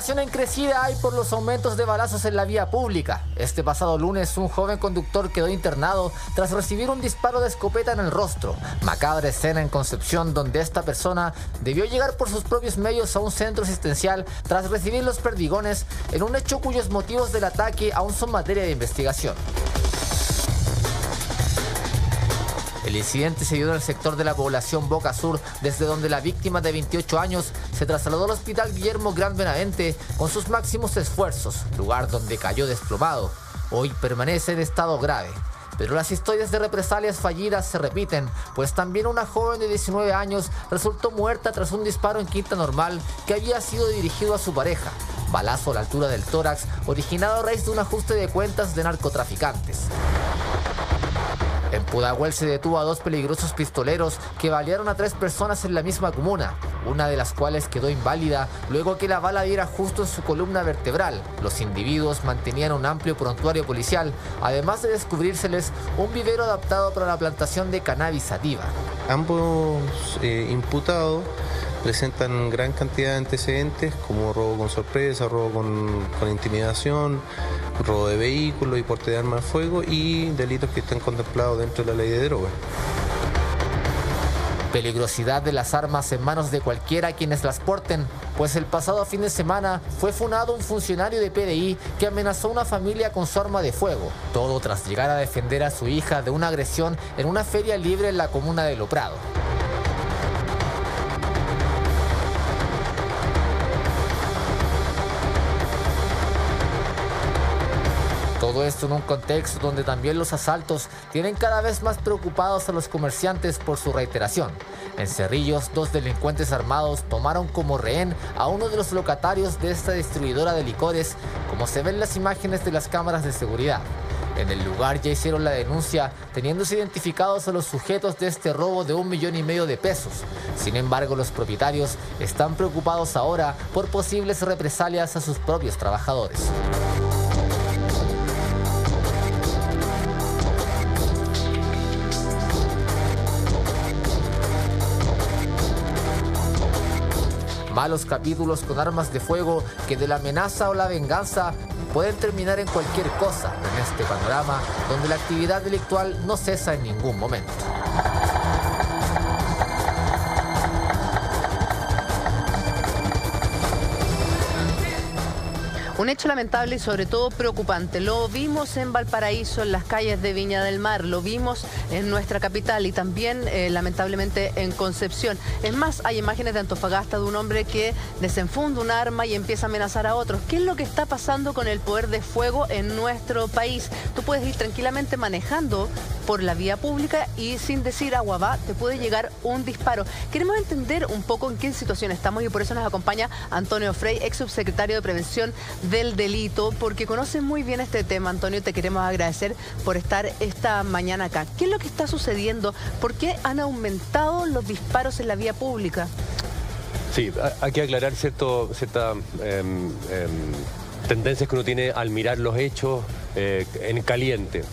Preocupación en crecida hay por los aumentos de balazos en la vía pública. Este pasado lunes, un joven conductor quedó internado tras recibir un disparo de escopeta en el rostro. Macabra escena en Concepción, donde esta persona debió llegar por sus propios medios a un centro asistencial tras recibir los perdigones en un hecho cuyos motivos del ataque aún son materia de investigación. El incidente se dio en el sector de la población Boca Sur, desde donde la víctima de 28 años se trasladó al hospital Guillermo Gran Benavente con sus máximos esfuerzos, lugar donde cayó desplomado. Hoy permanece en estado grave. Pero las historias de represalias fallidas se repiten, pues también una joven de 19 años resultó muerta tras un disparo en Quinta Normal que había sido dirigido a su pareja. Balazo a la altura del tórax, originado a raíz de un ajuste de cuentas de narcotraficantes. En Pudahuel se detuvo a dos peligrosos pistoleros que balearon a 3 personas en la misma comuna, una de las cuales quedó inválida luego que la bala diera justo en su columna vertebral. Los individuos mantenían un amplio prontuario policial, además de descubrírseles un vivero adaptado para la plantación de cannabis sativa. Ambos imputados presentan gran cantidad de antecedentes como robo con sorpresa, robo con intimidación, robo de vehículos y porte de arma de fuego y delitos que están contemplados dentro de la ley de drogas. Peligrosidad de las armas en manos de cualquiera quienes las porten, pues el pasado fin de semana fue funado un funcionario de PDI que amenazó a una familia con su arma de fuego, todo tras llegar a defender a su hija de una agresión en una feria libre en la comuna de Loprado. Todo esto en un contexto donde también los asaltos tienen cada vez más preocupados a los comerciantes por su reiteración. En Cerrillos, 2 delincuentes armados tomaron como rehén a uno de los locatarios de esta distribuidora de licores, como se ven las imágenes de las cámaras de seguridad. En el lugar ya hicieron la denuncia, teniéndose identificados a los sujetos de este robo de 1,5 millones de pesos. Sin embargo, los propietarios están preocupados ahora por posibles represalias a sus propios trabajadores. Malos capítulos con armas de fuego que de la amenaza o la venganza pueden terminar en cualquier cosa en este panorama donde la actividad delictual no cesa en ningún momento. Un hecho lamentable y sobre todo preocupante. Lo vimos en Valparaíso, en las calles de Viña del Mar, lo vimos en nuestra capital y también lamentablemente en Concepción. Es más, hay imágenes de Antofagasta de un hombre que desenfunda un arma y empieza a amenazar a otros. ¿Qué es lo que está pasando con el poder de fuego en nuestro país? Tú puedes ir tranquilamente manejando por la vía pública y sin decir agua va, te puede llegar un disparo. Queremos entender un poco en qué situación estamos y por eso nos acompaña Antonio Frey, ex subsecretario de Prevención del Delito, porque conoce muy bien este tema. Antonio, te queremos agradecer por estar esta mañana acá. ¿Qué es lo que está sucediendo? ¿Por qué han aumentado los disparos en la vía pública? Sí, hay que aclarar ciertas tendencias que uno tiene al mirar los hechos en caliente.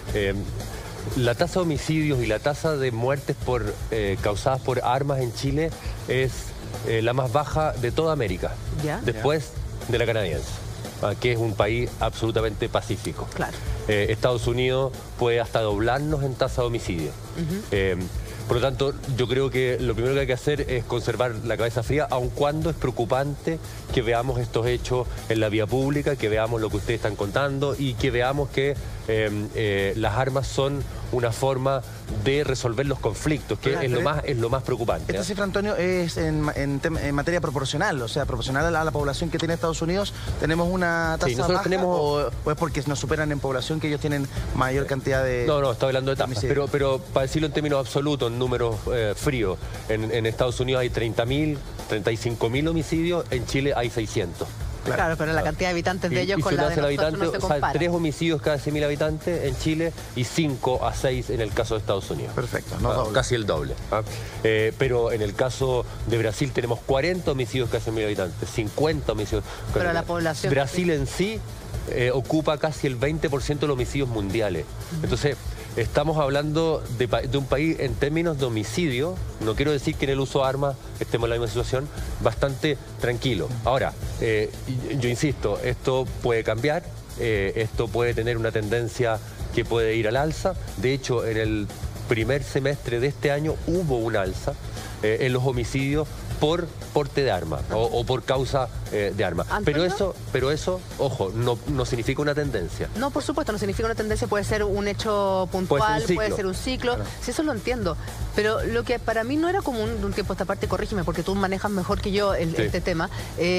La tasa de homicidios y la tasa de muertes causadas por armas en Chile es la más baja de toda América, después de la canadiense, que es un país absolutamente pacífico. Claro. Estados Unidos puede hasta doblarnos en tasa de homicidio. Por lo tanto, yo creo que lo primero que hay que hacer es conservar la cabeza fría, aun cuando es preocupante que veamos estos hechos en la vía pública, que veamos lo que ustedes están contando y que veamos que las armas son una forma de resolver los conflictos, que es lo más preocupante. Esta cifra, Antonio, es en materia proporcional, o sea, proporcional a la población que tiene Estados Unidos. ¿Tenemos una tasa baja o es porque nos superan en población que ellos tienen mayor cantidad de... No, está hablando de tasas, pero para decirlo en términos absolutos, en números fríos, en Estados Unidos hay 30.000, 35.000 homicidios, en Chile hay 600. Claro, pero la cantidad de habitantes de ellos con la de nosotros no se compara. 3 homicidios cada 100.000 habitantes en Chile y 5 a 6 en el caso de Estados Unidos. Perfecto, casi el doble. Pero en el caso de Brasil tenemos 40 homicidios cada 100.000 habitantes, 50 homicidios. Pero la población... Brasil en sí ocupa casi el 20% de los homicidios mundiales. Entonces, estamos hablando de un país en términos de homicidio, no quiero decir que en el uso de armas estemos en la misma situación, bastante tranquilo. Ahora, yo insisto, esto puede cambiar, esto puede tener una tendencia que puede ir al alza. De hecho, en el primer semestre de este año hubo un alza en los homicidios por porte de arma o por causa de arma. Pero eso, ojo, no significa una tendencia. No, por supuesto, no significa una tendencia, puede ser un hecho puntual, puede ser un ciclo. Claro. Sí, eso lo entiendo. Pero lo que para mí no era común de un tiempo a esta parte, corrígeme, porque tú manejas mejor que yo este tema,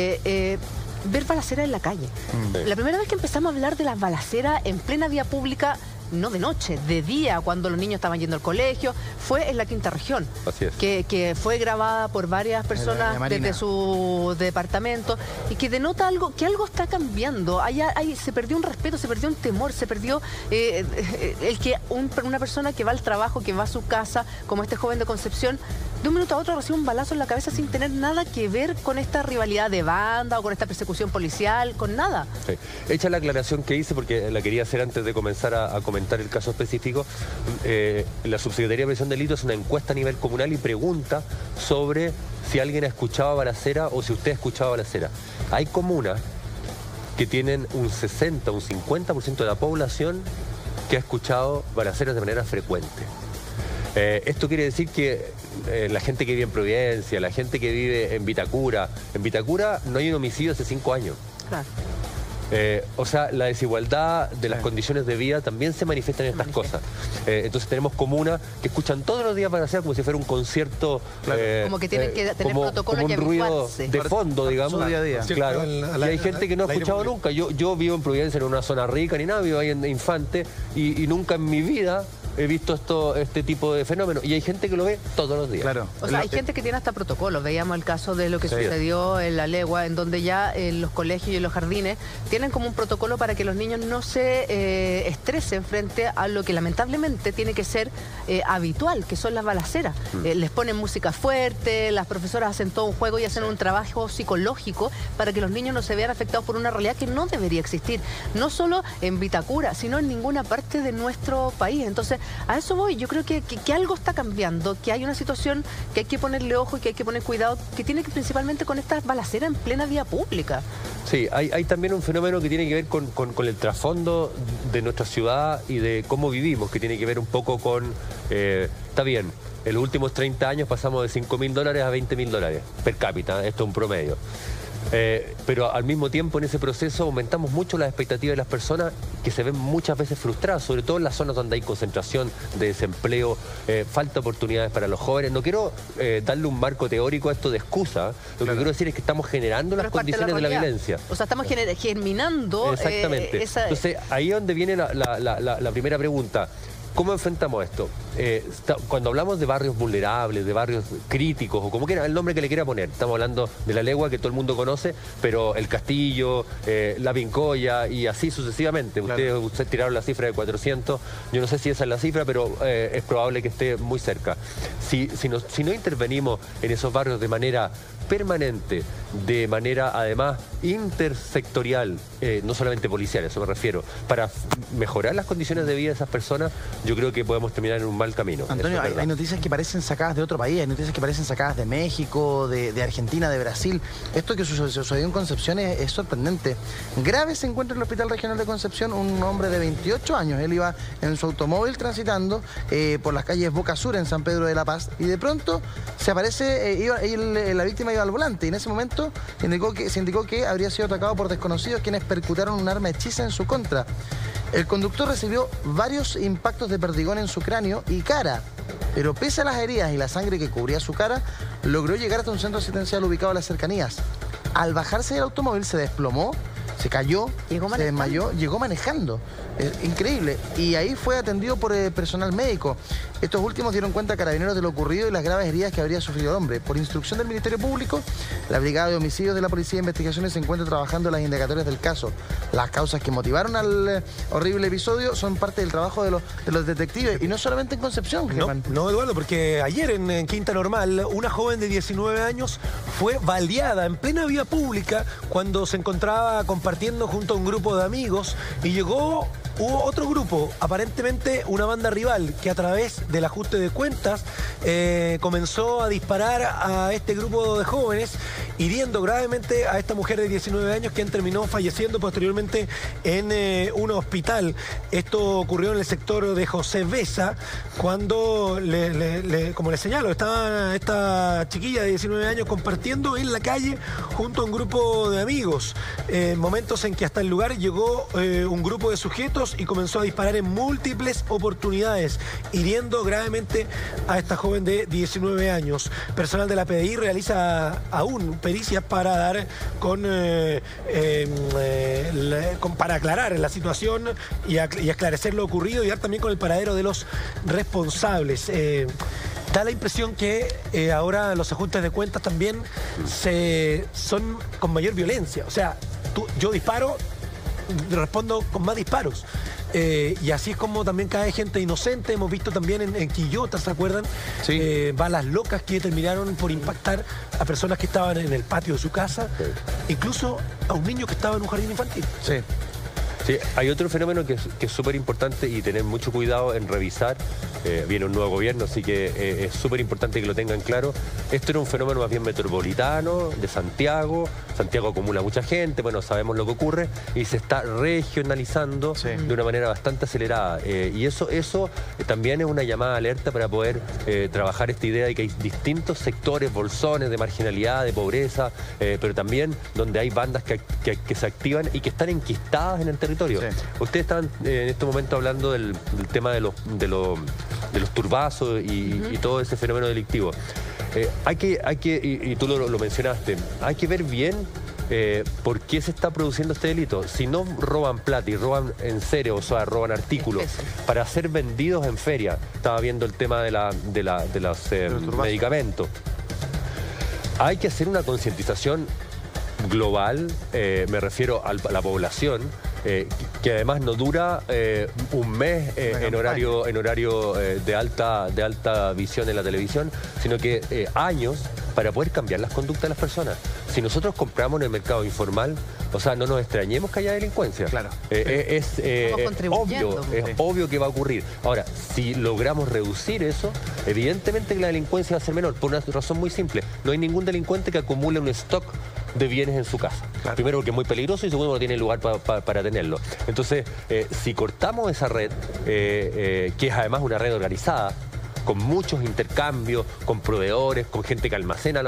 ver balaceras en la calle. La primera vez que empezamos a hablar de las balaceras en plena vía pública, no de noche, de día, cuando los niños estaban yendo al colegio, fue en la Quinta Región. Así es. Que fue grabada por varias personas desde su departamento y que denota algo, que algo está cambiando. Se perdió un respeto, se perdió un temor, se perdió el que una persona que va al trabajo, que va a su casa, como este joven de Concepción, de un minuto a otro recibe un balazo en la cabeza sin tener nada que ver con esta rivalidad de banda o con esta persecución policial, con nada. Sí. Hecha la aclaración que hice, porque la quería hacer antes de comenzar a comentar el caso específico, la Subsecretaría de Prevención de Delitos hace una encuesta a nivel comunal y pregunta sobre si alguien ha escuchado balacera o si usted ha escuchado balacera. Hay comunas que tienen un 60, un 50% de la población que ha escuchado balaceras de manera frecuente. Esto quiere decir que la gente que vive en Providencia, la gente que vive en Vitacura no hay un homicidio hace 5 años. Claro. O sea, la desigualdad de las condiciones de vida también se manifiesta en estas cosas. Entonces tenemos comunas que escuchan todos los días balaceras como si fuera un concierto. Como que tienen que tener protocolos como un ruido de fondo, digamos. Día a día. Sí, claro. Y hay gente que no ha escuchado nunca. Yo vivo en Providencia, en una zona rica ni nada, vivo ahí en Infante y nunca en mi vida he visto este tipo de fenómenos. Y hay gente que lo ve todos los días. Claro. O sea, hay gente que tiene hasta protocolos. Veíamos el caso de lo que sucedió en La Legua, en donde ya en los colegios y en los jardines tienen como un protocolo para que los niños no se estresen frente a lo que lamentablemente tiene que ser habitual, que son las balaceras. Les ponen música fuerte, las profesoras hacen todo un juego y hacen un trabajo psicológico para que los niños no se vean afectados por una realidad que no debería existir. No solo en Vitacura, sino en ninguna parte de nuestro país. Entonces, a eso voy. Yo creo que algo está cambiando, que hay una situación que hay que ponerle ojo y que hay que poner cuidado, que tiene que principalmente con estas balaceras en plena vía pública. Sí, hay también un fenómeno que tiene que ver con el trasfondo de nuestra ciudad y de cómo vivimos, que tiene que ver un poco con... está bien, en los últimos 30 años pasamos de $5.000 a $20.000 per cápita, esto es un promedio. Pero al mismo tiempo en ese proceso aumentamos mucho las expectativas de las personas que se ven muchas veces frustradas, sobre todo en las zonas donde hay concentración de desempleo, falta de oportunidades para los jóvenes. No quiero darle un marco teórico a esto de excusa, lo que quiero decir es que estamos generando las condiciones de la violencia. O sea, estamos germinando. Exactamente. Entonces ahí es donde viene la primera pregunta. ¿Cómo enfrentamos esto? Cuando hablamos de barrios vulnerables, de barrios críticos, o como quiera, el nombre que le quiera poner, estamos hablando de La Legua, que todo el mundo conoce, pero El Castillo, La Pincoya y así sucesivamente. Claro. Ustedes tiraron la cifra de 400, yo no sé si esa es la cifra, pero es probable que esté muy cerca. Si no intervenimos en esos barrios de manera permanente, de manera además intersectorial, no solamente policial, a eso me refiero, para mejorar las condiciones de vida de esas personas, yo creo que podemos terminar en un mal camino. Antonio, hay noticias que parecen sacadas de otro país, hay noticias que parecen sacadas de México, de Argentina, de Brasil. Esto que sucedió en Concepción es sorprendente. Grave se encuentra en el Hospital Regional de Concepción un hombre de 28 años. Él iba en su automóvil transitando por las calles Boca Sur en San Pedro de la Paz y de pronto se aparece, la víctima iba al volante y en ese momento se indicó que habría sido atacado por desconocidos quienes percutaron un arma hechiza en su contra. El conductor recibió varios impactos de perdigón en su cráneo y cara, pero pese a las heridas y la sangre que cubría su cara, logró llegar hasta un centro asistencial ubicado en las cercanías. Al bajarse del automóvil se desplomó, se cayó, se desmayó, llegó manejando. Increíble. Y ahí fue atendido por el personal médico. Estos últimos dieron cuenta a Carabineros de lo ocurrido y las graves heridas que habría sufrido el hombre. Por instrucción del Ministerio Público, la Brigada de Homicidios de la Policía de Investigaciones se encuentra trabajando en las indagatorias del caso. Las causas que motivaron al horrible episodio son parte del trabajo de los detectives y no solamente en Concepción, Germán. No, Eduardo, porque ayer en Quinta Normal, una joven de 19 años fue baleada en plena vía pública cuando se encontraba compartiendo junto a un grupo de amigos y llegó hubo otro grupo, aparentemente una banda rival, que a través del ajuste de cuentas comenzó a disparar a este grupo de jóvenes, hiriendo gravemente a esta mujer de 19 años, quien terminó falleciendo posteriormente en un hospital. Esto ocurrió en el sector de José Besa, cuando, como les señalo, estaba esta chiquilla de 19 años compartiendo en la calle junto a un grupo de amigos. Momentos en que hasta el lugar llegó un grupo de sujetos y comenzó a disparar en múltiples oportunidades, hiriendo gravemente a esta joven de 19 años. Personal de la PDI realiza aún pericias para dar para aclarar la situación y esclarecer lo ocurrido y dar también con el paradero de los responsables. Da la impresión que ahora los ajustes de cuentas también son con mayor violencia. O sea, yo disparo, respondo con más disparos. Y así es como también cae gente inocente. Hemos visto también en Quillota, ¿se acuerdan? Sí. Balas locas que terminaron por impactar a personas que estaban en el patio de su casa, incluso a un niño que estaba en un jardín infantil. Sí. Sí, hay otro fenómeno que es súper importante y tener mucho cuidado en revisar. Viene un nuevo gobierno, así que es súper importante que lo tengan claro. Esto era un fenómeno más bien metropolitano, de Santiago. Santiago acumula mucha gente, bueno, sabemos lo que ocurre, y se está regionalizando de una manera bastante acelerada. Y eso también es una llamada de alerta para poder trabajar esta idea de que hay distintos sectores, bolsones de marginalidad, de pobreza, pero también donde hay bandas que se activan y que están enquistadas en el territorio. Sí. Ustedes estaban en este momento hablando del tema de los turbazos y todo ese fenómeno delictivo. Hay que y tú lo mencionaste, hay que ver bien por qué se está produciendo este delito. Si no roban plata y roban en serio, o sea, roban artículos para ser vendidos en feria. Estaba viendo el tema de los medicamentos. Hay que hacer una concientización global, me refiero a la población, que además no dura un mes en horario de alta visión en la televisión, sino que años para poder cambiar las conductas de las personas. Si nosotros compramos en el mercado informal, o sea, no nos extrañemos que haya delincuencia. Claro. Es obvio que va a ocurrir. Ahora, si logramos reducir eso, evidentemente que la delincuencia va a ser menor, por una razón muy simple. No hay ningún delincuente que acumule un stock de bienes en su casa. Claro. Primero, porque es muy peligroso, y segundo, no tiene lugar para tenerlo. Entonces, si cortamos esa red, que es además una red organizada, con muchos intercambios, con proveedores, con gente que almacena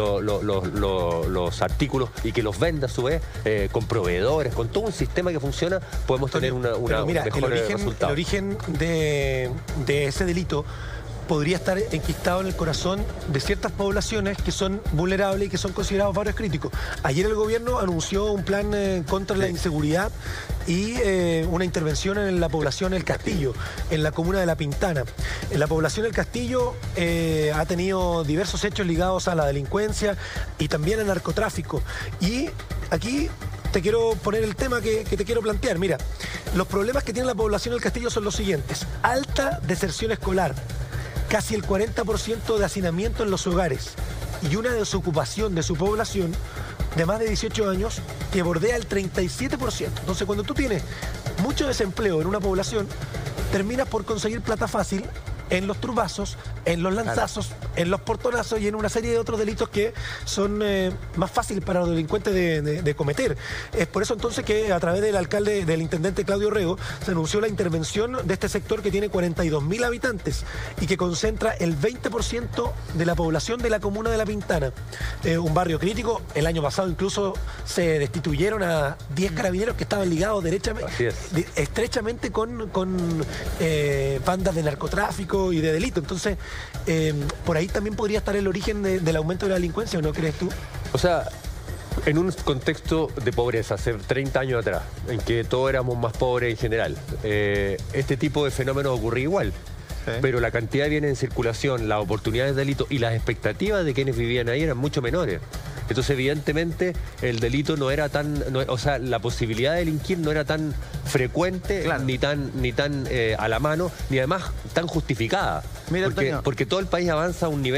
los artículos y que los vende a su vez, con proveedores, con todo un sistema que funciona, podemos tener un mejor resultado. El origen de ese delito podría estar enquistado en el corazón de ciertas poblaciones que son vulnerables y que son considerados barrios críticos. Ayer el gobierno anunció un plan contra la inseguridad y una intervención en la población El Castillo, en la comuna de La Pintana. En la población El Castillo ha tenido diversos hechos ligados a la delincuencia y también al narcotráfico. Y aquí te quiero poner el tema que te quiero plantear. Mira, los problemas que tiene la población El Castillo son los siguientes: alta deserción escolar, casi el 40% de hacinamiento en los hogares y una desocupación de su población de más de 18 años que bordea el 37%. Entonces, cuando tú tienes mucho desempleo en una población, terminas por conseguir plata fácil en los turbazos, en los lanzazos, en los portonazos y en una serie de otros delitos que son más fáciles para los delincuentes de cometer. Es por eso entonces que a través del intendente Claudio Rego se anunció la intervención de este sector que tiene 42.000 habitantes y que concentra el 20% de la población de la comuna de La Pintana. Un barrio crítico. El año pasado incluso se destituyeron a 10 carabineros que estaban ligados estrechamente con bandas de narcotráfico y de delito. Entonces, por ahí también podría estar el origen del aumento de la delincuencia, ¿o no crees tú? O sea, en un contexto de pobreza, hace 30 años atrás, en que todos éramos más pobres en general, este tipo de fenómenos ocurría igual. Pero la cantidad de bienes en circulación, las oportunidades de delito y las expectativas de quienes vivían ahí eran mucho menores. Entonces, evidentemente, el delito no era tan... o sea, la posibilidad de delinquir no era tan frecuente, ni tan a la mano, ni además tan justificada. Mira, porque todo el país avanza a un nivel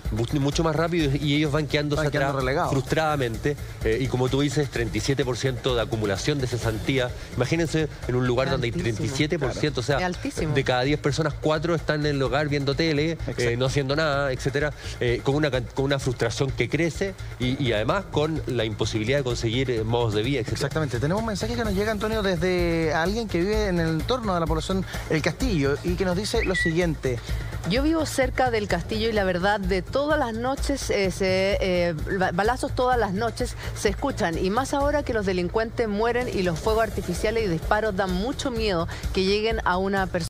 mucho más rápido y ellos van quedándose atrás relegados frustradamente. Y como tú dices, 37% de acumulación de cesantía. Imagínense en un lugar donde hay 37%, o sea, de cada 10 personas, 4 están en el hogar viendo tele, no haciendo nada, etcétera, con una frustración que crece y además con la imposibilidad de conseguir modos de vida, etcétera. Exactamente. Tenemos un mensaje que nos llega, Antonio, desde alguien que vive en el entorno de la población El Castillo y que nos dice lo siguiente. Yo vivo cerca del castillo y la verdad de todas las noches, balazos todas las noches se escuchan y más ahora que los delincuentes mueren y los fuegos artificiales y disparos dan mucho miedo que lleguen a una persona.